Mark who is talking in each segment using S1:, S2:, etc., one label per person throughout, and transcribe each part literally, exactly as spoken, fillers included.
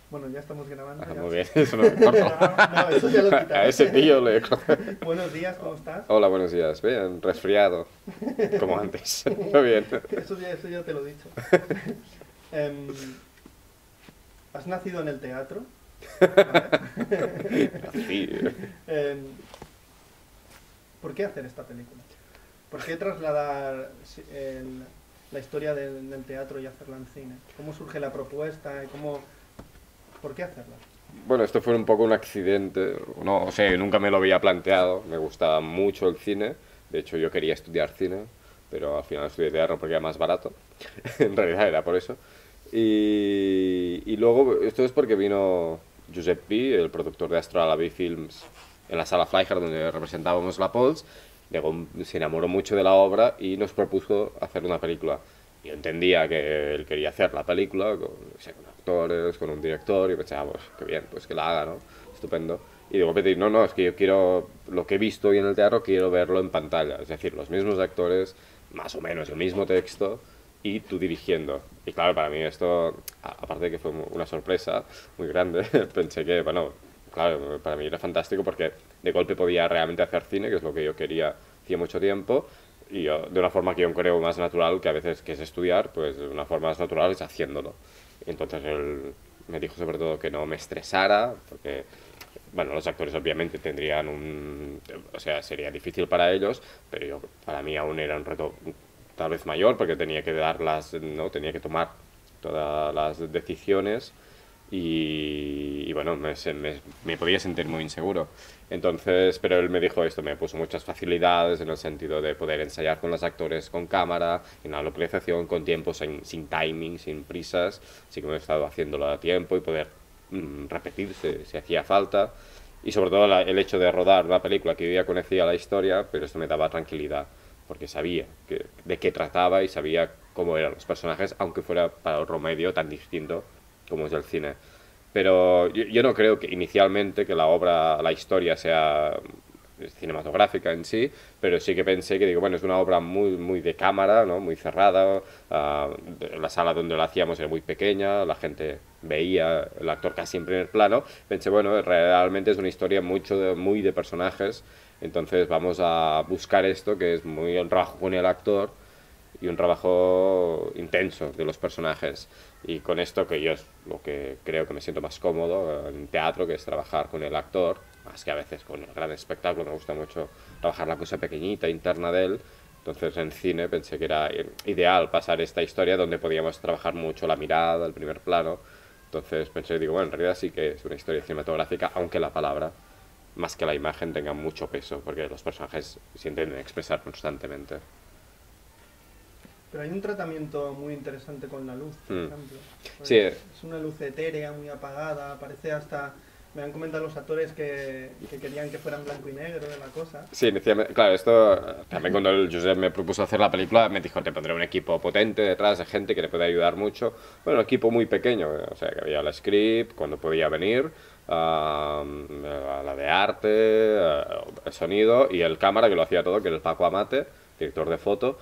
S1: Bueno, ya estamos grabando.
S2: Ah,
S1: Ya.
S2: muy bien, eso no me importa.
S1: No, eso ya lo quitaré.
S2: A ese tío le...
S1: Buenos días, ¿cómo estás?
S2: Hola, buenos días. Bien, resfriado. Como antes. Muy bien.
S1: Eso ya, eso ya te lo he dicho. Em, ¿Has nacido en el teatro? ¿Vale?
S2: Así.
S1: Em, ¿Por qué hacer esta película? ¿Por qué trasladar si- el- la historia del, del teatro y hacerla en cine? ¿Cómo surge la propuesta? Y cómo, ¿Por qué hacerla?
S2: Bueno, esto fue un poco un accidente. No, o sea, nunca me lo había planteado. Me gustaba mucho el cine. De hecho, yo quería estudiar cine, pero al final estudié teatro porque era más barato. En realidad era por eso. Y, y luego, esto es porque vino Josep Pi, el productor de Astrolabe Films, en la sala Flyhard donde representábamos la Pols. Llegó, se enamoró mucho de la obra y nos propuso hacer una película. Yo entendía que él quería hacer la película con, o sea, con actores, con un director, y pensaba, pues qué bien, pues que la haga, ¿no? Estupendo. Y digo, Petit, no, no, es que yo quiero, lo que he visto hoy en el teatro, quiero verlo en pantalla. Es decir, los mismos actores, más o menos el mismo texto, y tú dirigiendo. Y claro, para mí esto, a- aparte de que fue una sorpresa muy grande, pensé que, bueno, claro, para mí era fantástico porque de golpe podía realmente hacer cine, que es lo que yo quería hacía mucho tiempo, y yo, de una forma que yo creo más natural, que a veces que es estudiar, pues de una forma más natural es haciéndolo. Y entonces él me dijo sobre todo que no me estresara, porque, bueno, los actores obviamente tendrían un... O sea, sería difícil para ellos, pero yo, para mí aún era un reto tal vez mayor, porque tenía que dar las, ¿no? Tenía que tomar todas las decisiones y, y bueno, me, se- me, me podía sentir muy inseguro. Entonces, pero él me dijo esto, me puso muchas facilidades en el sentido de poder ensayar con los actores con cámara, en la localización, con tiempo, sin, sin timing, sin prisas, así como he estado haciéndolo a tiempo y poder mm, repetir si, si hacía falta. Y sobre todo la- el hecho de rodar la película, que yo ya conocía la historia, pero esto me daba tranquilidad, porque sabía que, de qué trataba y sabía cómo eran los personajes, aunque fuera para otro medio tan distinto como es el cine. Pero yo, yo no creo que inicialmente que la obra, la historia sea cinematográfica en sí, pero sí que pensé que digo, bueno, es una obra muy, muy de cámara, ¿no? Muy cerrada, ah, de- la sala donde la hacíamos era muy pequeña, la gente veía el actor casi en primer plano, pensé, bueno, realmente es una historia mucho de- muy de personajes, entonces vamos a buscar esto, que es muy el trabajo con el actor, y un trabajo intenso de los personajes. Y con esto que yo es lo que creo que me siento más cómodo en teatro, que es trabajar con el actor, más que a veces con el gran espectáculo, me gusta mucho trabajar la cosa pequeñita interna de él. Entonces en cine pensé que era ideal pasar esta historia donde podíamos trabajar mucho la mirada, el primer plano. Entonces pensé, digo, bueno, en realidad sí que es una historia cinematográfica, aunque la palabra, más que la imagen, tenga mucho peso, porque los personajes se intenten expresar constantemente.
S1: Pero hay un tratamiento muy interesante con la luz, por
S2: Mm.
S1: ejemplo.
S2: Sí,
S1: Pues es una luz etérea, muy apagada, parece hasta... Me han comentado los actores que, que querían que fuera en blanco y negro la cosa.
S2: sí, inicialmente, claro, esto eh, también cuando el Josep me propuso hacer la película me dijo, te pondré un equipo potente detrás de gente que le puede ayudar mucho. Bueno, un equipo muy pequeño, eh, o sea, que había el script, cuando podía venir, ah, la de arte, eh, el sonido y el cámara que lo hacía todo, que era el Paco Amate, director de foto,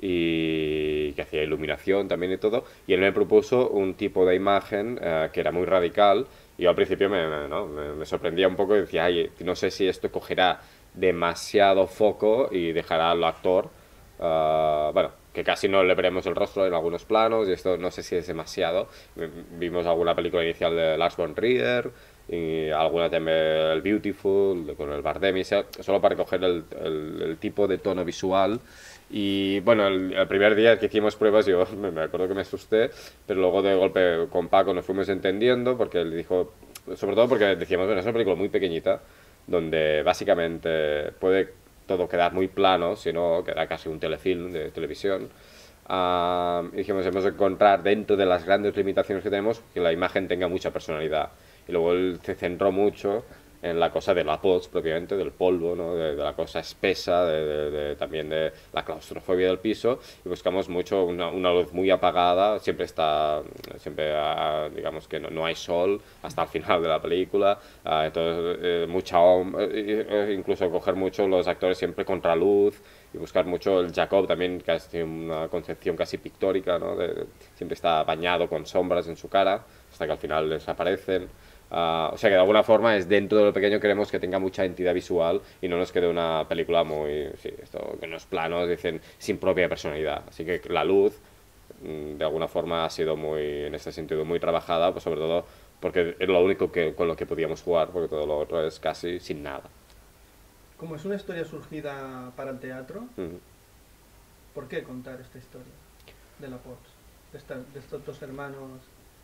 S2: y que hacía iluminación también y todo. Y él me propuso un tipo de imagen eh, que era muy radical. Y yo al principio me, me, ¿no? me, me sorprendía un poco y decía, ay, no sé si esto cogerá demasiado foco y dejará al actor, uh, bueno, que casi no le veremos el rostro en algunos planos y esto no sé si es demasiado. Vimos alguna película inicial de Lars von Trier y alguna también, el Beautiful, con el Bardem, y sea, solo para coger el, el, el tipo de tono visual. Y bueno, el, el, primer día que hicimos pruebas yo me, me acuerdo que me asusté, pero luego de golpe con Paco nos fuimos entendiendo porque él dijo, sobre todo porque decíamos, bueno, es una película muy pequeñita donde básicamente puede todo quedar muy plano, si no queda casi un telefilm de televisión. Uh, y dijimos, hemos de encontrar dentro de las grandes limitaciones que tenemos que la imagen tenga mucha personalidad. Y luego él se centró mucho en la cosa de la post propiamente, del polvo, ¿no? de, de la cosa espesa, de, de, de, también de la claustrofobia del piso, y buscamos mucho una, una luz muy apagada, siempre está, siempre uh, digamos que no, no hay sol hasta el final de la película, uh, entonces eh, mucha, eh, incluso coger mucho los actores siempre contraluz, y buscar mucho el Jacob también, que tiene una concepción casi pictórica, ¿no? De, siempre está bañado con sombras en su cara, hasta que al final desaparecen. Uh, o sea que de alguna forma es dentro de lo pequeño queremos que tenga mucha entidad visual y no nos quede una película muy, sí, esto, que en los planos dicen sin propia personalidad. Así que la luz de alguna forma ha sido muy, en este sentido, muy trabajada, pues sobre todo porque es lo único que, con lo que podíamos jugar, porque todo lo otro es casi sin nada.
S1: Como es una historia surgida para el teatro,
S2: Uh-huh.
S1: ¿por qué contar esta historia de la Pops? De, esta, de estos dos hermanos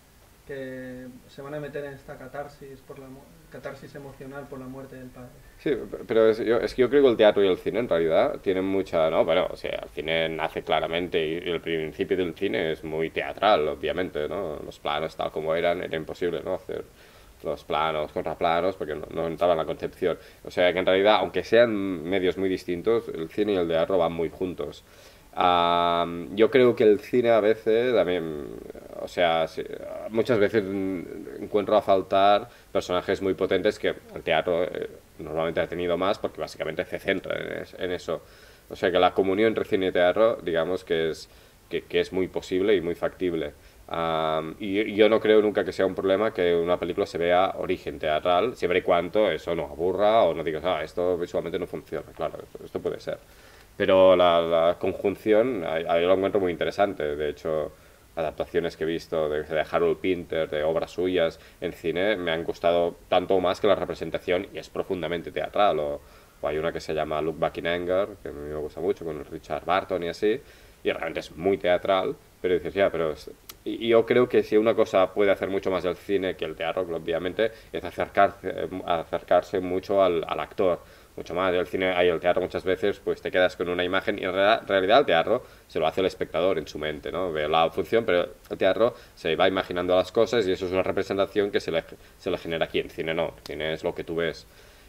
S1: que se van a meter en esta catarsis, por la, catarsis emocional por la muerte del padre.
S2: Sí, pero es, yo, es que yo creo que el teatro y el cine en realidad tienen mucha, ¿no? Bueno, o sea, el cine nace claramente y el principio del cine es muy teatral, obviamente, ¿no? Los planos tal como eran, era imposible, ¿no? Hacer los planos, contraplanos, porque no, no entraba en la concepción. O sea que en realidad, aunque sean medios muy distintos, el cine y el teatro van muy juntos. Uh, yo creo que el cine a veces también, o sea, sí, muchas veces encuentro a faltar personajes muy potentes que el teatro eh, normalmente ha tenido más porque básicamente se centra en, es, en eso. O sea que la comunión entre cine y teatro, digamos que es, que, que es muy posible y muy factible. Um, y yo no creo nunca que sea un problema que una película se vea origen teatral, siempre y cuando eso no aburra o no digas, ah, esto visualmente no funciona. Claro, esto, esto puede ser. Pero la, la conjunción, yo lo encuentro muy interesante. De hecho, adaptaciones que he visto de, de Harold Pinter, de obras suyas en cine, me han gustado tanto o más que la representación, y es profundamente teatral. O, o hay una que se llama Look Back in Anger, que a mí me gusta mucho, con Richard Barton y así, y realmente es muy teatral, pero dices, ya, pero... Es, y yo creo que si una cosa puede hacer mucho más el cine que el teatro, obviamente, es acercarse, acercarse mucho al, al actor. Mucho más. El cine y el teatro muchas veces pues te quedas con una imagen y en realidad el teatro se lo hace el espectador en su mente, ¿no? Ve la función, pero el teatro se va imaginando las cosas y eso es una representación que se le, se le genera aquí. En cine no, el cine es lo que tú ves.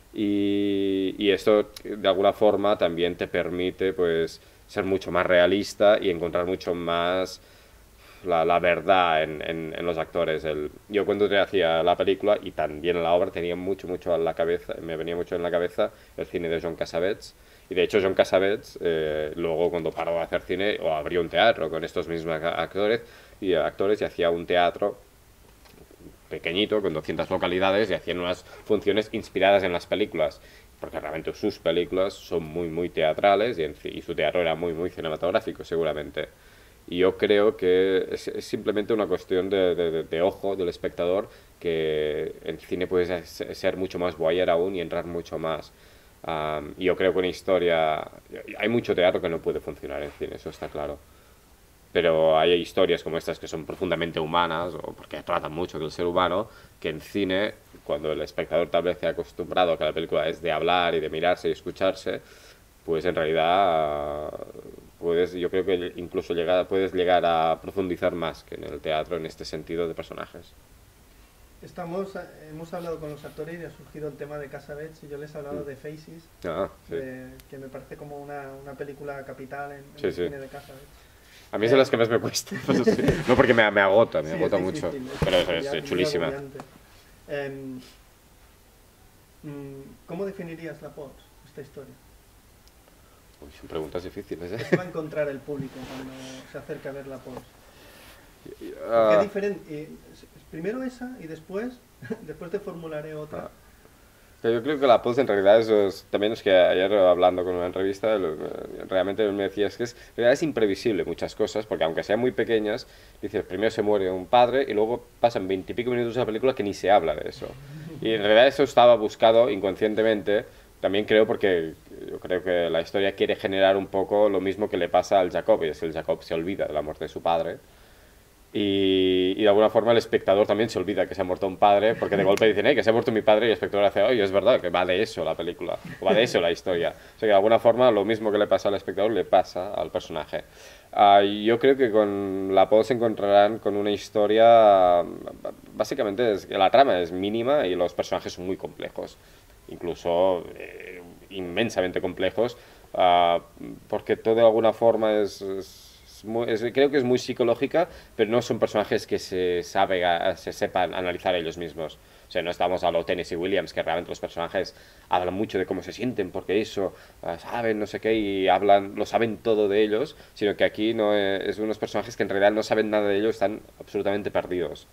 S2: Y, y esto de alguna forma también te permite pues ser mucho más realista y encontrar mucho más la, la verdad en, en, en los actores. El, yo cuando hacía la película y también la obra tenía mucho, mucho en la cabeza, me venía mucho en la cabeza el cine de John Cassavetes. Y de hecho John Cassavetes eh, luego cuando paró de hacer cine o abrió un teatro con estos mismos actores y actores y hacía un teatro pequeñito con doscientas localidades y hacían unas funciones inspiradas en las películas, porque realmente sus películas son muy muy teatrales y, en, y su teatro era muy muy cinematográfico seguramente. Y yo creo que es, es simplemente una cuestión de, de, de ojo del espectador, que en cine puede ser mucho más voyeur aún y entrar mucho más. Um, y yo creo que una historia... Hay mucho teatro que no puede funcionar en cine, eso está claro. Pero hay historias como estas que son profundamente humanas, o porque tratan mucho del ser humano, que en cine, cuando el espectador tal vez se ha acostumbrado a que la película es de hablar y de mirarse y escucharse, pues en realidad puedes, yo creo que incluso llegar, puedes llegar a profundizar más que en el teatro en este sentido de personajes.
S1: Estamos, hemos hablado con los actores y ha surgido el tema de Cassavetes y yo les he hablado mm. de Faces,
S2: ah, sí.
S1: de, que me parece como una, una película capital en, en
S2: sí,
S1: el
S2: sí.
S1: cine de Cassavetes.
S2: A mí es de las que más me cuesta, no porque me, me agota, me
S1: sí,
S2: agota
S1: es
S2: mucho,
S1: difícil,
S2: pero es,
S1: es,
S2: es,
S1: es
S2: chulísima.
S1: Eh, ¿Cómo definirías la Pops, esta historia?
S2: Uy, son preguntas difíciles, ¿eh?
S1: ¿Qué va a encontrar el público cuando se acerca a ver la Pops?
S2: Uh,
S1: ¿Qué diferente? Primero esa y después, después te formularé otra.
S2: Uh, yo creo que la Pops en realidad es, es, también es que ayer hablando con una entrevista realmente me decía es que es, en realidad es imprevisible muchas cosas, porque aunque sean muy pequeñas, dices, primero se muere un padre y luego pasan veintipico minutos de la película que ni se habla de eso. Y en realidad eso estaba buscado inconscientemente, también creo porque yo creo que la historia quiere generar un poco lo mismo que le pasa al Jacob, y es que el Jacob se olvida de la muerte de su padre. Y, y de alguna forma el espectador también se olvida que se ha muerto un padre, porque de golpe dicen, hey, que se ha muerto mi padre, y el espectador hace, oye, es verdad, que va de eso la película, o va de eso la historia. O sea que de alguna forma lo mismo que le pasa al espectador le pasa al personaje. Uh, yo creo que con la Pops se encontrarán con una historia, básicamente es que la trama es mínima y los personajes son muy complejos, incluso eh, inmensamente complejos, uh, porque todo de alguna forma es... es Muy, es, creo que es muy psicológica, pero no son personajes que se, sabe, se sepan analizar ellos mismos. O sea, no estamos a lo Tennessee Williams, que realmente los personajes hablan mucho de cómo se sienten, porque eso, uh, saben no sé qué, y hablan, lo saben todo de ellos, sino que aquí no es, es unos personajes que en realidad no saben nada de ellos, están absolutamente perdidos.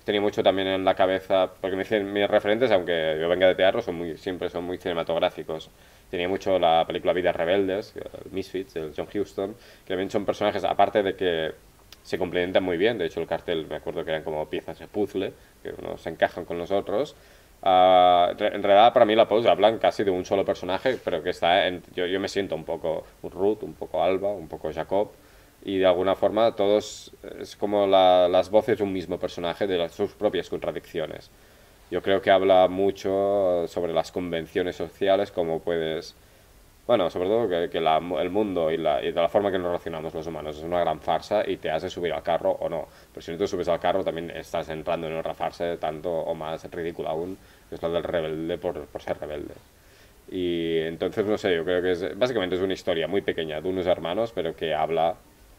S2: tenía mucho también en la cabeza, porque me dicen mis referentes, aunque yo venga de teatro, son muy, siempre son muy cinematográficos. Tenía mucho la película Vidas Rebeldes, el Misfits, el John Huston, que también son personajes, aparte de que se complementan muy bien, de hecho el cartel me acuerdo que eran como piezas de puzzle, que unos se encajan con los otros. Uh, en realidad para mí la pose hablan casi de un solo personaje, pero que está en, yo, yo me siento un poco Ruth, un poco Alba, un poco Jacob, y de alguna forma todos es como la, las voces de un mismo personaje, de las, sus propias contradicciones. Yo creo que habla mucho sobre las convenciones sociales, como puedes, bueno, sobre todo que, que la, el mundo y, la, y de la forma que nos relacionamos los humanos es una gran farsa y te hace subir al carro o no. Pero si no te subes al carro también estás entrando en otra farsa tanto o más ridícula aún, que es la del rebelde por, por ser rebelde. Y entonces, no sé, yo creo que es, básicamente es una historia muy pequeña de unos hermanos, pero que habla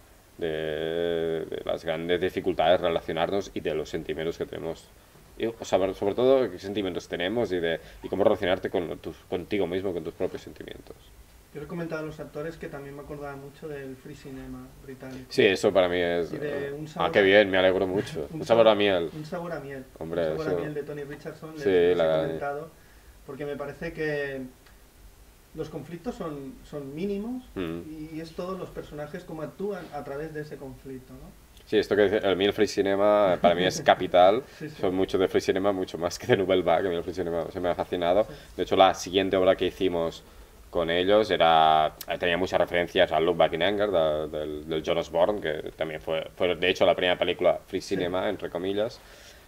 S2: de, de las grandes dificultades de relacionarnos y de los sentimientos que tenemos. Y, o sea, sobre todo qué sentimientos tenemos y, de, y cómo relacionarte con tus, contigo mismo, con tus propios sentimientos.
S1: Yo he comentado a los actores que también me acordaba mucho del free cinema británico.
S2: Sí, eso para mí es...
S1: Un sabor
S2: ah, qué bien, me alegro mucho. Un, un sabor a miel.
S1: Un sabor a miel.
S2: Hombre,
S1: un sabor
S2: eso...
S1: a miel de Tony Richardson.
S2: Sí,
S1: les, les
S2: la...
S1: he comentado, porque me parece que los conflictos son, son mínimos mm. y es todos los personajes como actúan a través de ese conflicto, ¿no?
S2: Sí, esto que dice, el mí el free cinema para mí es capital. Sí, sí. Son mucho de free cinema, mucho más que de Nouvelle Vague, que a mí el free cinema se me ha fascinado. Sí. De hecho, la siguiente obra que hicimos con ellos era tenía muchas referencias a Look Back in Anger de, del, del John Osborne, que también fue, fue de hecho la primera película free cinema, sí. entre comillas.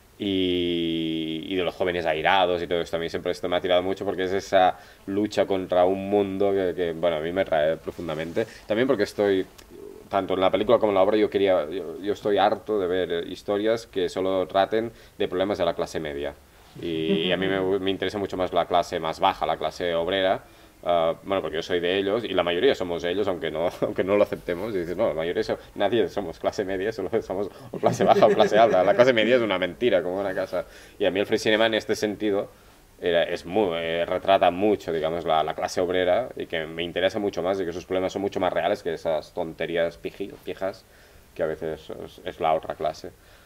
S2: Y, y de los jóvenes airados y todo esto, a mí siempre esto me ha tirado mucho porque es esa lucha contra un mundo que, que bueno, a mí me atrae profundamente. También porque estoy... tanto en la película como en la obra yo quería yo, yo estoy harto de ver historias que solo traten de problemas de la clase media y, y a mí me, me interesa mucho más la clase más baja, la clase obrera, uh, bueno, porque yo soy de ellos y la mayoría somos ellos, aunque no, aunque no lo aceptemos, y dices, no, la mayoría so, nadie somos clase media, solo somos o clase baja o clase alta, la clase media es una mentira como una casa, y a mí el free cinema en este sentido Era, es muy, eh, retrata mucho, digamos, la, la clase obrera y que me interesa mucho más y que sus problemas son mucho más reales que esas tonterías pijas que a veces es, es la otra clase.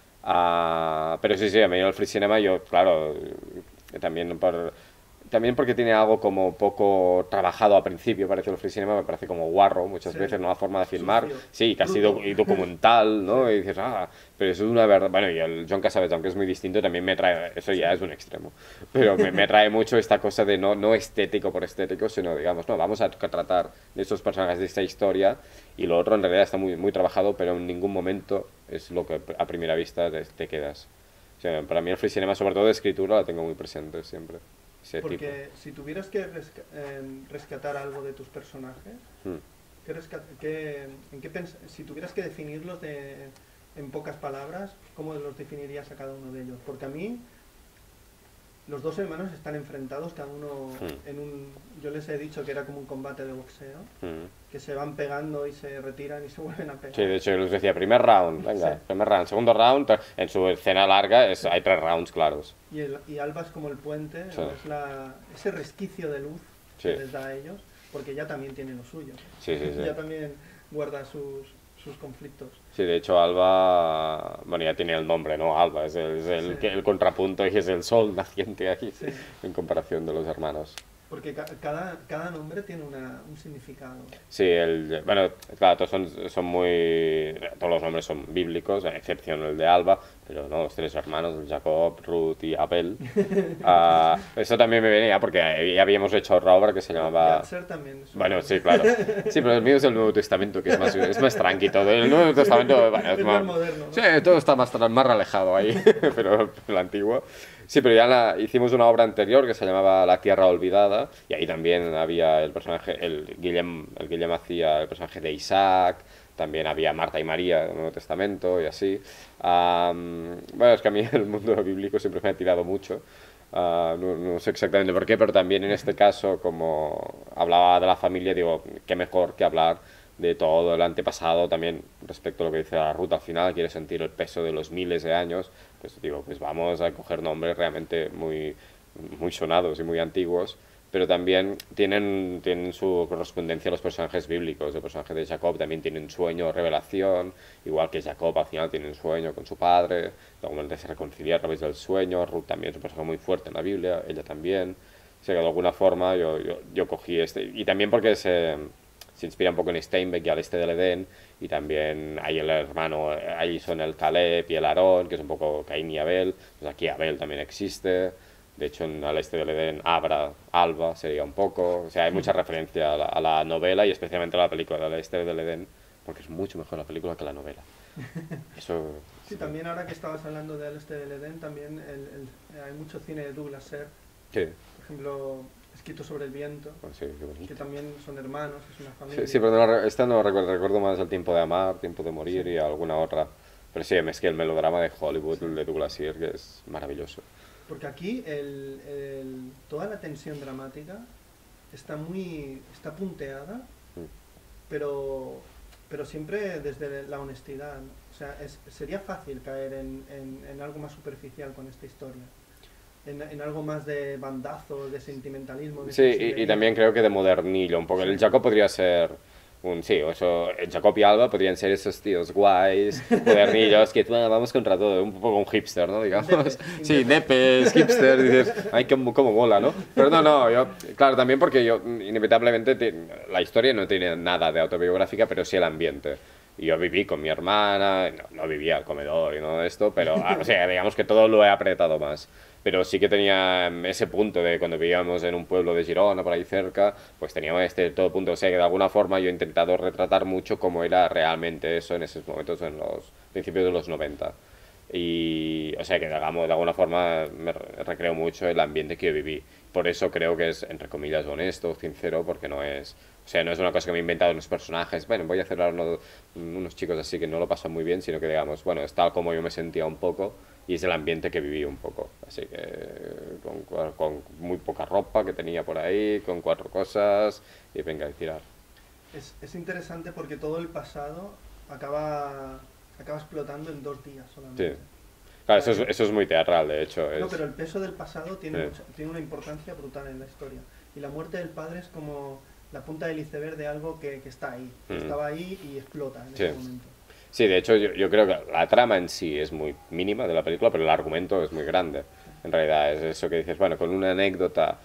S2: Uh, pero sí, sí, a mí el free cinema yo, claro, también por... También porque tiene algo como poco trabajado al principio, parece el free cinema, me parece como guarro muchas sí. veces, ¿no? La forma de filmar, Sucio. sí, casi do, y documental, ¿no? Sí. Y dices, ah, pero eso es una verdad. Bueno, y el John Cassavetes, aunque es muy distinto, también me trae, eso ya es un extremo, pero me, me trae mucho esta cosa de no, no estético por estético, sino, digamos, no, vamos a tratar de estos personajes, de esta historia, y lo otro en realidad está muy, muy trabajado, pero en ningún momento es lo que a primera vista te, te quedas. O sea, para mí el free cinema, sobre todo de escritura, la tengo muy presente siempre.
S1: Porque
S2: tipo.
S1: si tuvieras que resca eh, rescatar algo de tus personajes, hmm. ¿qué resca qué, en qué si tuvieras que definirlos de, en pocas palabras, ¿cómo los definirías a cada uno de ellos? Porque a mí, los dos hermanos están enfrentados, cada uno hmm. en un... Yo les he dicho que era como un combate de boxeo, hmm. que se van pegando y se retiran y se vuelven a pegar.
S2: Sí, de hecho yo les decía, primer round, venga, sí. primer round, segundo round, en su escena larga es, sí. hay tres rounds claros.
S1: Y, el, y Alba es como el puente, sí. es la, ese resquicio de luz sí. que les da a ellos, porque ya también tiene lo suyo.
S2: Sí, sí, sí.
S1: Ya también guarda sus, sus conflictos.
S2: Sí, de hecho Alba, bueno, ya tiene el nombre, ¿no? Alba es el, es el, sí. el contrapunto y es el sol naciente aquí, sí. en comparación de los hermanos.
S1: Porque ca cada, cada nombre tiene una, un significado.
S2: Sí, el, bueno, claro, todos son, son muy... Todos los nombres son bíblicos, a excepción el de Alba, pero no, los tres hermanos, Jacob, Ruth y Abel. uh, eso también me venía porque ya habíamos hecho otra obra que se llamaba...
S1: también.
S2: Bueno, sí, claro. Sí, pero el mío es el Nuevo Testamento, que es más, es más tranqui todo. El Nuevo Testamento, bueno, es,
S1: es
S2: más,
S1: más moderno, ¿no?
S2: Sí, todo está más, más relajado ahí, pero el antiguo... Sí, pero ya la, hicimos una obra anterior que se llamaba La Tierra Olvidada y ahí también había el personaje, el Guillem, el Guillem hacía el personaje de Isaac, también había Marta y María en el Nuevo Testamento y así. Um, bueno, es que a mí el mundo bíblico siempre me ha tirado mucho, uh, no, no sé exactamente por qué, pero también en este caso, como hablaba de la familia, digo, qué mejor que hablar de todo el antepasado también respecto a lo que dice la Ruth al final, quiere sentir el peso de los miles de años, pues digo, pues vamos a coger nombres realmente muy, muy sonados y muy antiguos, pero también tienen, tienen su correspondencia a los personajes bíblicos. El personaje de Jacob también tiene un sueño o revelación, igual que Jacob al final tiene un sueño con su padre, de alguna manera se reconcilia a través del sueño. Ruth también es un personaje muy fuerte en la Biblia, ella también. O sea que de alguna forma yo, yo, yo cogí este, y también porque se, se inspira un poco en Steinbeck y al este del Edén, y también hay el hermano, ahí son el Caleb y el Aarón, que es un poco Caín y Abel, pues aquí Abel también existe. De hecho, en Al este del Edén, Abra, Alba sería un poco. O sea, hay mucha referencia a la, a la novela y especialmente a la película Al este del Edén, porque es mucho mejor la película que la novela. Eso.
S1: Sí, también ahora que estabas hablando de Al este del Edén, también el, el, hay mucho cine de Douglas Sirk.
S2: Sí.
S1: Por ejemplo, Escrito sobre el viento,
S2: Pues sí, qué bonito.
S1: que también son hermanos, es una familia.
S2: Sí, sí, pero no, esta no recuerdo, recuerdo más El tiempo de amar, Tiempo de morir
S1: Sí.
S2: y alguna otra. Pero sí, es que el melodrama de Hollywood,
S1: Sí.
S2: el de Douglas Sirk, es maravilloso.
S1: Porque aquí el, el, toda la tensión dramática está muy está punteada,
S2: Mm.
S1: pero, pero siempre desde la honestidad, ¿no? O sea, es, sería fácil caer en, en, en algo más superficial con esta historia, en, en algo más de bandazo, de sentimentalismo. De
S2: Sí, y, y
S1: sensibilidad.
S2: también creo que de modernillo un poco.
S1: Sí.
S2: El Jacob podría ser un, sí, eso, el Jacob y Alba podrían ser esos tíos guays, modernillos, que bueno, vamos contra todo, un poco un hipster, ¿no? Digamos.
S1: Nepes,
S2: Sí,
S1: nepes.
S2: nepes, hipster, dices, ay, cómo, cómo mola, ¿no? Pero no, no, yo, claro, también porque yo, inevitablemente, te- la historia no tiene nada de autobiográfica, pero sí el ambiente. Y yo viví con mi hermana, no, no vivía al comedor y todo esto, pero, ah, o sea, digamos que todo lo he apretado más. Pero sí que tenía mm, ese punto de cuando vivíamos en un pueblo de Girona, por ahí cerca, pues teníamos este todo punto. O sea, que de alguna forma yo he intentado retratar mucho cómo era realmente eso en esos momentos, en los principios de los noventa. Y, o sea, que digamos, de alguna forma me re- recreo mucho el ambiente que yo viví. Por eso creo que es, entre comillas, honesto, sincero, porque no es, o sea, no es una cosa que me he inventado en los personajes. Bueno, voy a hacer ahora uno- unos chicos así que no lo pasan muy bien, sino que digamos, bueno, es tal como yo me sentía un poco y es el ambiente que viví un poco. Así que con, cua- con muy poca ropa que tenía por ahí, con cuatro cosas y venga a tirar.
S1: Es, es interesante porque todo el pasado acaba, acaba explotando en dos días solamente.
S2: Sí. Claro, eso es, eso es muy teatral, de hecho.
S1: No,
S2: Es,
S1: pero el peso del pasado tiene,
S2: Sí.
S1: mucha- tiene una importancia brutal en la historia. Y la muerte del padre es como la punta del iceberg de algo que, que está ahí. Que
S2: Mm.
S1: estaba ahí y explota en
S2: Sí.
S1: ese momento.
S2: Sí, de hecho yo, yo creo que la trama en sí es muy mínima de la película, pero el argumento es muy grande. En realidad es eso que dices, bueno, con una anécdota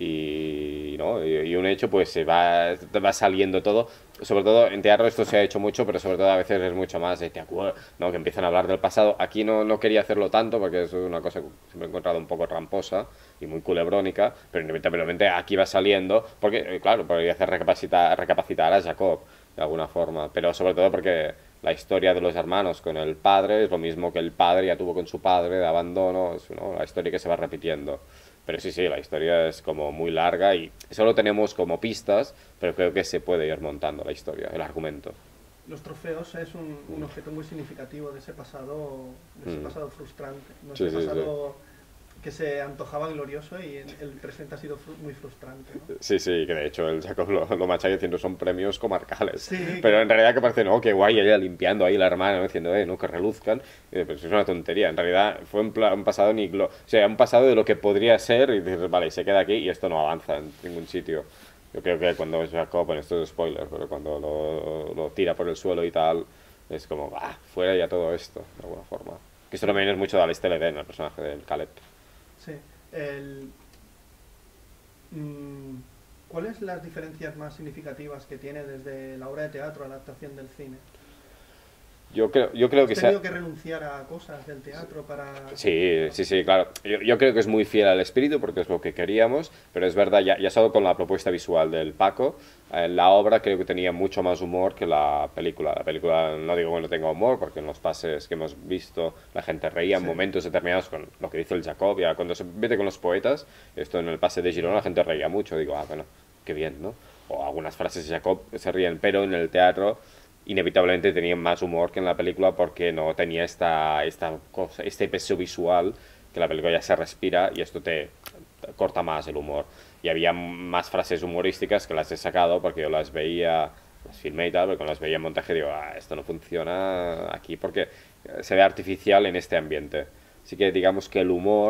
S2: y, ¿no? y, y un hecho, pues se va, te va saliendo todo. Sobre todo en teatro esto se ha hecho mucho, pero sobre todo a veces es mucho más de te acuerdas, ¿no? Que empiezan a hablar del pasado. Aquí no, no quería hacerlo tanto porque es una cosa que siempre he encontrado un poco tramposa y muy culebrónica, pero inevitablemente aquí va saliendo, porque, eh, claro, podría hacer recapacitar, recapacitar a Jacob de alguna forma, pero sobre todo porque la historia de los hermanos con el padre es lo mismo que el padre ya tuvo con su padre de abandono, es, ¿no? La historia que se va repitiendo. Pero sí, sí, la historia es como muy larga y solo tenemos como pistas, pero creo que se puede ir montando la historia, el argumento.
S1: Los trofeos es un, un objeto muy significativo de ese pasado, de ese
S2: Mm.
S1: pasado frustrante. ¿No?
S2: Sí,
S1: Ese
S2: sí,
S1: pasado que se antojaba glorioso y el, el presente ha sido fru- muy frustrante. ¿no?
S2: Sí, sí, que de hecho el Jacob lo, lo machaca diciendo son premios comarcales.
S1: Sí,
S2: Pero
S1: que-
S2: en realidad que parece, no, qué guay, ella limpiando ahí la hermana, ¿no? Diciendo, eh, no, que reluzcan. Y dices, pero eso es una tontería. En realidad fue un, pla- un pasado ni glo- o sea, un pasado de lo que podría ser y dices, vale, y se queda aquí y esto no avanza en ningún sitio. Yo creo que cuando Jacob, en esto es spoiler, pero cuando lo, lo tira por el suelo y tal, es como, ah, fuera ya todo esto, de alguna forma. Que esto también es mucho de Alistair Eden, el personaje del Caleb.
S1: Sí. El, mm, ¿Cuáles las diferencias más significativas que tiene desde la obra de teatro a la adaptación del cine?
S2: Yo creo, yo creo que
S1: ¿Has
S2: sea...
S1: tenido que renunciar a cosas del teatro para...?
S2: Sí, sí, sí, claro. Yo, yo creo que es muy fiel al espíritu porque es lo que queríamos, pero es verdad, ya, ya solo con la propuesta visual del Paco, eh, la obra creo que tenía mucho más humor que la película. La película, no digo que no tenga humor, porque en los pases que hemos visto la gente reía en
S1: Sí.
S2: momentos determinados con lo que dice el Jacob, ya cuando se mete con los poetas, esto en el pase de Girona la gente reía mucho, digo, ah, bueno, qué bien, ¿no? O algunas frases de Jacob se ríen, pero en el teatro inevitablemente tenía más humor que en la película porque no tenía esta, esta cosa, este peso visual que la película ya se respira y esto te, te corta más el humor. Y había más frases humorísticas que las he sacado porque yo las veía, las filmé y tal, pero cuando las veía en montaje digo, ah, esto no funciona aquí porque se ve artificial en este ambiente. Así que digamos que el humor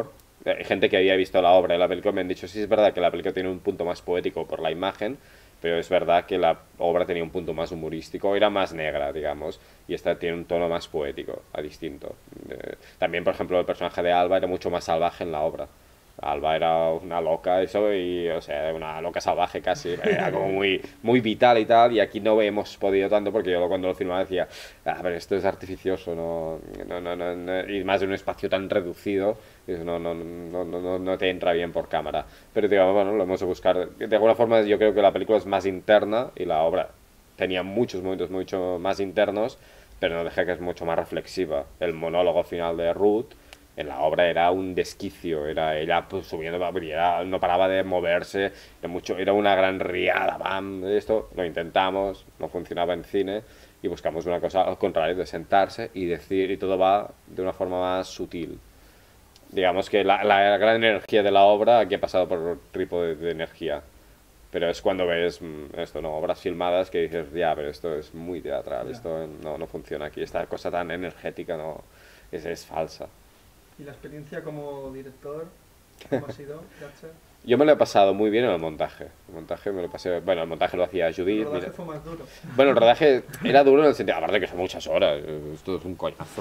S2: eh, gente que había visto la obra y la película me han dicho, sí, es verdad que la película tiene un punto más poético por la imagen, pero es verdad que la obra tenía un punto más humorístico, era más negra, digamos, y esta tiene un tono más poético, a distinto. Eh, también, por ejemplo, el personaje de Alba era mucho más salvaje en la obra. Alba era una loca, eso, y, o sea, una loca salvaje casi, era como muy, muy vital y tal, y aquí no hemos podido tanto porque yo cuando lo filmaba decía, a ver, esto es artificioso, no, no, no, no, no", y más en un espacio tan reducido, no, no, no, no, no, no te entra bien por cámara. Pero digamos, bueno, lo hemos de buscar. De alguna forma yo creo que la película es más interna y la obra tenía muchos momentos mucho más internos, pero no deja que es mucho más reflexiva. El monólogo final de Ruth en la obra era un desquicio, era ella pues, subiendo, era, no paraba de moverse, era, mucho, era una gran riada, bam, esto lo intentamos, no funcionaba en cine y buscamos una cosa al contrario, de sentarse y decir, y todo va de una forma más sutil. Digamos que la, la gran energía de la obra aquí ha pasado por otro tipo de, de energía. Pero es cuando ves mm, esto, ¿no? Obras filmadas que dices, ya, pero esto es muy teatral,
S1: Ya.
S2: esto no, no funciona aquí, esta cosa tan energética no es, es falsa.
S1: ¿Y la experiencia como director, cómo ha sido, Gatcher?
S2: Yo me lo he pasado muy bien en el montaje. El montaje me lo pasé, bueno, el montaje lo hacía
S1: El
S2: Judith.
S1: rodaje
S2: Mira.
S1: fue más duro.
S2: Bueno, el rodaje era duro en el sentido, aparte que son muchas horas, esto es un coñazo.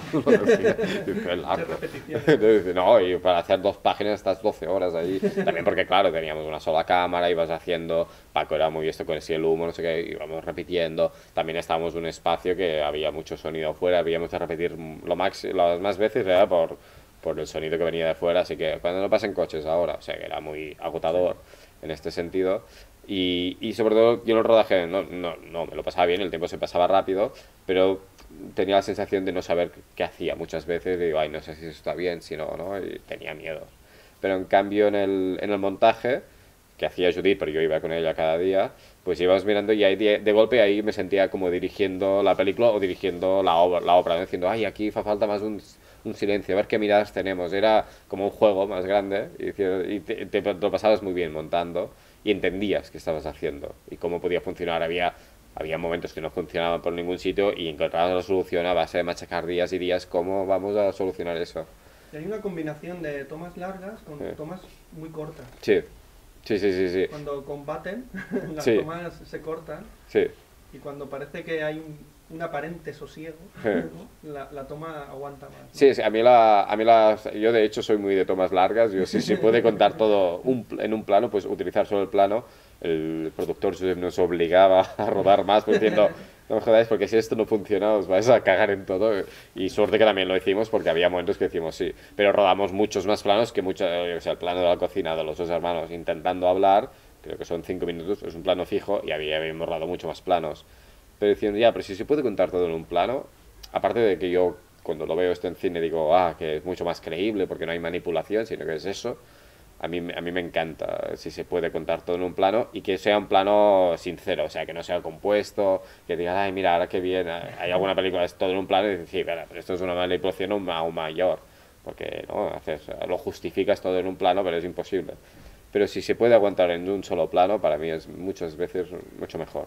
S2: Es
S1: Muchas
S2: largo.
S1: repeticiones.
S2: Entonces, no, y para hacer dos páginas estás doce horas ahí. También porque, claro, teníamos una sola cámara, ibas haciendo, Paco era muy esto con ese el humo, no sé qué, íbamos repitiendo. También estábamos en un espacio que había mucho sonido afuera, habíamos de repetir lo max, las más veces era por, por el sonido que venía de fuera, así que cuando no pasen coches ahora, o sea que era muy agotador en este sentido. Y, y sobre todo yo en el rodaje no, no, no me lo pasaba bien, el tiempo se pasaba rápido, pero tenía la sensación de no saber qué hacía muchas veces, digo, ay, no sé si eso está bien, si no, ¿no? Y tenía miedo. Pero en cambio en el, en el montaje, que hacía Judith, pero yo iba con ella cada día, pues íbamos mirando y ahí de, de golpe ahí me sentía como dirigiendo la película o dirigiendo la obra, la obra ¿no? Diciendo, ay, aquí fa falta más un, un silencio, a ver qué miradas tenemos. Era como un juego más grande y, y te, te, te lo pasabas muy bien montando y entendías qué estabas haciendo y cómo podía funcionar. Había, había momentos que no funcionaban por ningún sitio y encontrabas la solución a base de machacar días y días cómo vamos a solucionar eso.
S1: Y hay una combinación de tomas largas con
S2: Sí.
S1: tomas muy cortas.
S2: Sí, sí, sí, sí, sí.
S1: Cuando combaten, las
S2: Sí.
S1: tomas se cortan
S2: Sí.
S1: y cuando parece que hay un, un aparente sosiego,
S2: Sí.
S1: ¿no? la, la toma aguanta más. ¿no?
S2: Sí, sí, a mí la, a mí la, yo de hecho soy muy de tomas largas, yo si se puede contar todo un, en un plano, pues utilizar solo el plano. El productor Josep nos obligaba a rodar más, pues diciendo, no me jodáis, porque si esto no funciona os vais a cagar en todo. Y suerte que también lo hicimos, porque había momentos que decimos sí, pero rodamos muchos más planos que mucho, o sea, el plano de la cocina de los dos hermanos intentando hablar, creo que son cinco minutos, es un plano fijo, y había, habíamos rodado mucho más planos. Pero diciendo, ya, pero si se puede contar todo en un plano, aparte de que yo cuando lo veo esto en cine digo, ah, que es mucho más creíble porque no hay manipulación, sino que es eso. A mí, a mí me encanta si se puede contar todo en un plano y que sea un plano sincero, o sea, que no sea compuesto, que digas, ay, mira, ahora que bien, hay alguna película que es todo en un plano y dices, sí, pero esto es una manipulación aún ma- aún mayor, porque ¿no? Haces, lo justificas todo en un plano, pero es imposible. Pero si se puede aguantar en un solo plano, para mí es muchas veces mucho mejor.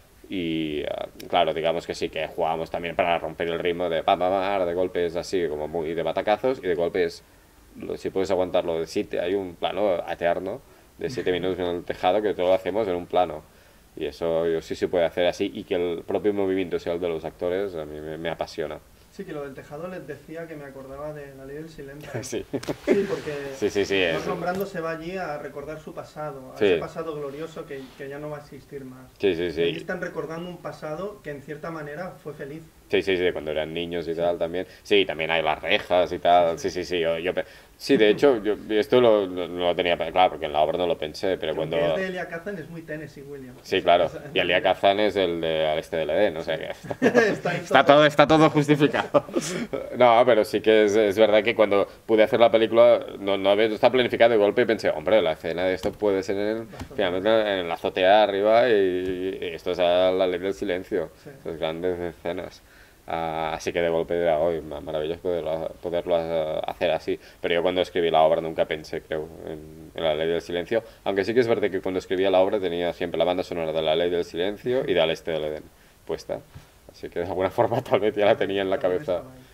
S2: Y eh, claro, digamos que sí, que jugábamos también para romper el ritmo de pa, pa, pa, de golpes así, como muy de batacazos, y de golpes, lo- si puedes aguantarlo de siete, hay un plano eterno de siete minutos en el tejado que todo lo hacemos en un plano. Y eso yo sí se puede hacer así, y que el propio movimiento sea el de los actores, a mí me, me apasiona.
S1: Sí, que lo del tejado les decía que me acordaba de La Ley del Silencio.
S2: Sí,
S1: Sí, porque
S2: sí, sí, sí, es-
S1: Marlon Brando se va allí a recordar su pasado, a
S2: Sí.
S1: ese pasado glorioso que, que ya no va a existir más.
S2: sí, sí,
S1: Y allí
S2: sí.
S1: están recordando un pasado que en cierta manera fue feliz.
S2: Sí, sí, sí, cuando eran niños y tal también. Sí, también hay las rejas y tal. Sí, sí, sí. Yo, yo pe- sí, de hecho, yo esto lo, lo- no lo tenía pe- claro, porque en la obra no lo pensé, pero
S1: Que
S2: cuando...
S1: aunque es de Elia Kazan, es muy Tennessee Williams.
S2: Sí, claro.
S1: O sea,
S2: Y Elia Kazan es el de Al este del Edén, o sea que está,
S1: está,
S2: está todo, está todo justificado. No, pero sí que es, es verdad que cuando pude hacer la película no, no había, está planificado de golpe y pensé, hombre, la escena de esto puede ser en, el- finalmente en la azotea arriba y, y esto es a la ley del silencio,
S1: Sí.
S2: las grandes escenas. Ah, así que de golpe era hoy maravilloso poderlo, poderlo ah, hacer así. Pero yo cuando escribí la obra nunca pensé, creo, en, en la ley del silencio. Aunque sí que es verdad que cuando escribía la obra tenía siempre la banda sonora de la ley del silencio y de Al este del Edén puesta. Así que de alguna forma tal vez ya la tenía en la cabeza.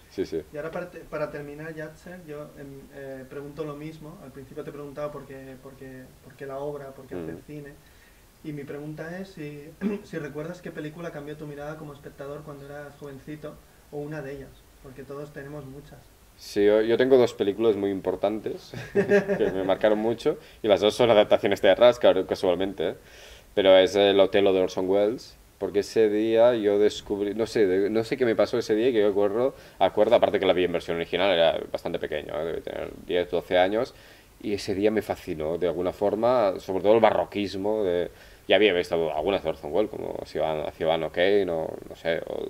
S2: Sí, sí.
S1: Y ahora para, te- para terminar, Yatser, yo em, eh, pregunto lo mismo. Al principio te he preguntado por qué, por qué, por qué la obra, por qué hacer
S2: Mm.
S1: cine. Y mi pregunta es si, si recuerdas qué película cambió tu mirada como espectador cuando eras jovencito, o una de ellas, porque todos tenemos muchas.
S2: Sí, yo, yo tengo dos películas muy importantes que me marcaron mucho y las dos son adaptaciones teatrales, claro, casualmente, ¿eh? Pero es el Otelo de Orson Welles, porque ese día yo descubrí, no sé, de- no sé qué me pasó ese día que yo acuerdo, acuerdo, aparte que la vi en versión original, era bastante pequeño, ¿eh? Debe tener diez doce años, y ese día me fascinó de alguna forma, sobre todo el barroquismo de... Ya había visto algunas de Orson Welles, como Ciudadano, Ciudadano Kane, o no sé, o,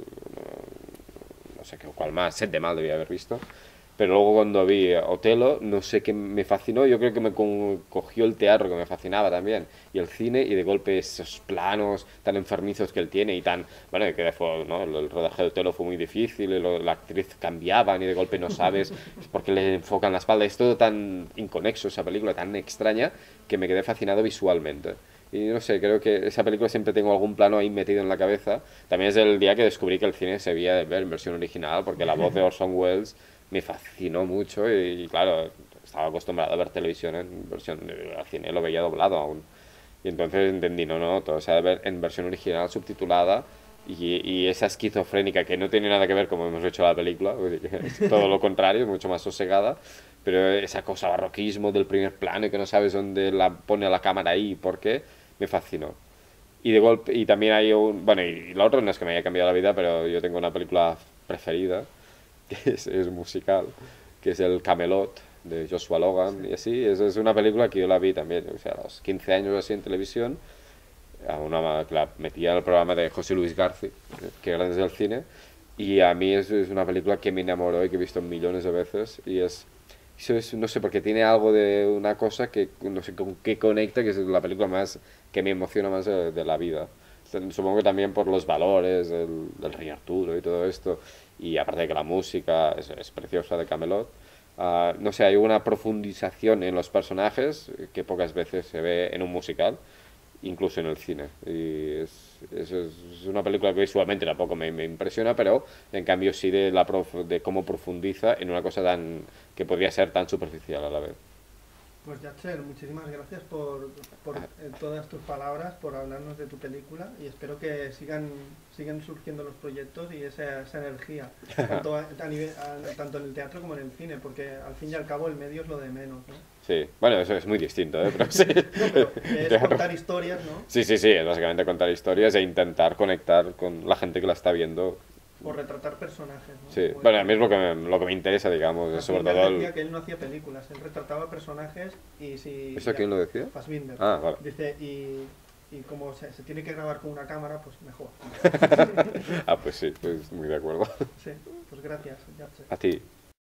S2: no, no sé qué, cuál más, Set de Mal debía haber visto. Pero luego cuando vi Otelo, no sé qué me fascinó, yo creo que me con- cogió el teatro que me fascinaba también, y el cine, y de golpe esos planos tan enfermizos que él tiene y tan, bueno, y que fue, ¿no? El, el rodaje de Otelo fue muy difícil, y lo- la actriz cambiaban y de golpe no sabes por qué le enfocan la espalda, es todo tan inconexo esa película, tan extraña, que me quedé fascinado visualmente. Y no sé, creo que esa película siempre tengo algún plano ahí metido en la cabeza. También es el día que descubrí que el cine se veía ver en versión original, porque la voz de Orson Welles me fascinó mucho y, claro, estaba acostumbrado a ver televisión en versión de al cine, lo veía doblado aún. Y entonces entendí, no, no, todo se ha de ver en versión original subtitulada y, y esa esquizofrénica que no tiene nada que ver como hemos hecho la película, es todo lo contrario, mucho más sosegada, pero esa cosa barroquismo del primer plano y que no sabes dónde la pone la cámara ahí y por qué, me fascinó. Y de golpe, y también hay un, bueno, y lo otro no es que me haya cambiado la vida, pero yo tengo una película preferida que es, es musical, que es el Camelot de Joshua Logan
S1: Sí.
S2: y así. Es, es una película que yo la vi también, o sea, a los quince años así en televisión, a una, que la metía en el programa de José Luis García, que era desde el cine, y a mí es, es una película que me enamoró y que he visto millones de veces, y es, eso es, no sé, porque tiene algo de una cosa que no sé con qué conecta, que es la película más, que me emociona más de, de la vida. Supongo que también por los valores del, del Rey Arturo y todo esto, y aparte de que la música es, es preciosa de Camelot, ah, no sé, hay una profundización en los personajes que pocas veces se ve en un musical, incluso en el cine. Y es, es, es una película que visualmente tampoco me, me impresiona, pero en cambio sí de, la prof- de cómo profundiza en una cosa tan que podría ser tan superficial a la vez.
S1: Pues Yatser, muchísimas gracias por, por eh, todas tus palabras, por hablarnos de tu película y espero que sigan, sigan surgiendo los proyectos y esa, esa energía, tanto, a, a nivel, a- tanto en el teatro como en el cine, porque al fin y al cabo el medio es lo de menos, ¿no?
S2: Sí, bueno, eso es muy distinto, ¿eh? Pero sí.
S1: No, pero que es
S2: Teatro.
S1: contar historias, ¿no?
S2: Sí, sí, sí, es básicamente contar historias e intentar conectar con la gente que la está viendo.
S1: O retratar personajes, ¿no?
S2: Sí,
S1: Como
S2: bueno, a
S1: decía-
S2: mí es lo que me, lo que me interesa, digamos, es sobre
S1: Fassbinder
S2: todo el...
S1: decía que él no hacía películas, él retrataba personajes y si...
S2: ¿Eso quién lo decía?
S1: Fassbinder.
S2: Ah, vale.
S1: Dice, y, y como se, se tiene que grabar con una cámara, pues mejor.
S2: Ah, pues sí, pues muy de acuerdo.
S1: Sí, pues gracias, Yatser.
S2: A ti.